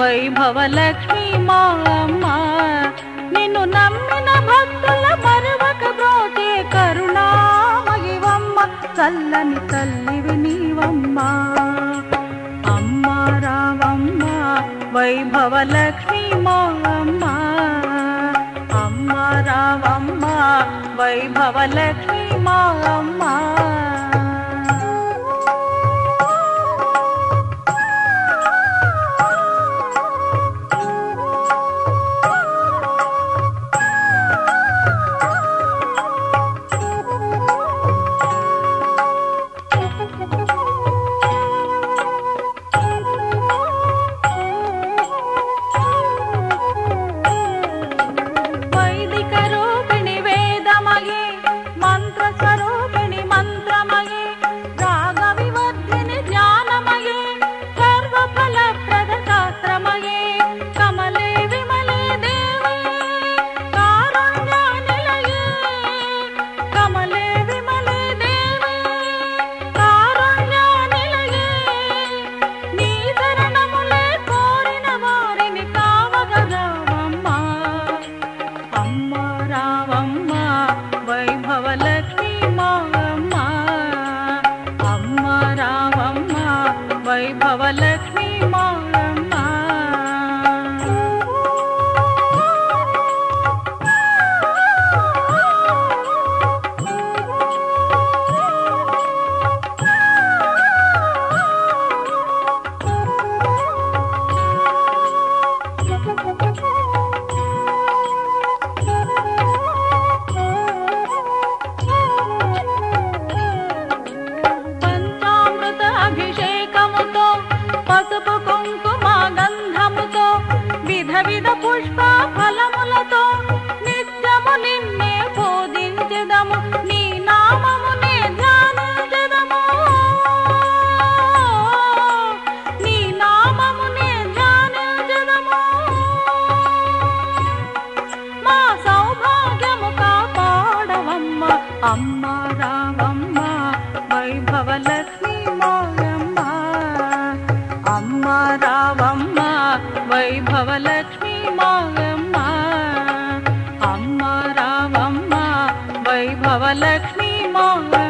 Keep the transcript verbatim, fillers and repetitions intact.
వైభవలక్ష్మి మా అమ్మ నిన్ను నమ్మిన భక్తుల మరువక బ్రోచే కరుణామయివమ్మ చల్లని తల్లివి నీవమ్మ అమ్మ రావమ్మ వైభవలక్ష్మి మా అమ్మ అమ్మ రావమ్మ వైభవలక్ష్మి మా అమ్మ వైభవలక్ష్మి మా అమ్మ పంచామృత అభిషేకముతో పసుపు కుంకుమ గంధముతో విధ విధ పుష్ప ఫలములతో నిత్యము నిన్నే పూజించెదము నీ నామమునే ధ్యానించెదము నీ నామమునే ధ్యానించెదము మా సౌభాగ్యము కాపాడవమ్మ అమ్మ రావమ్మ వైభవలక్ష్మి మా అమ్మ అమ్మ రావమ్మ వైభవలక్ష్మి మా అమ్మ అమ్మ రావమ్మ వైభవలక్ష్మి మా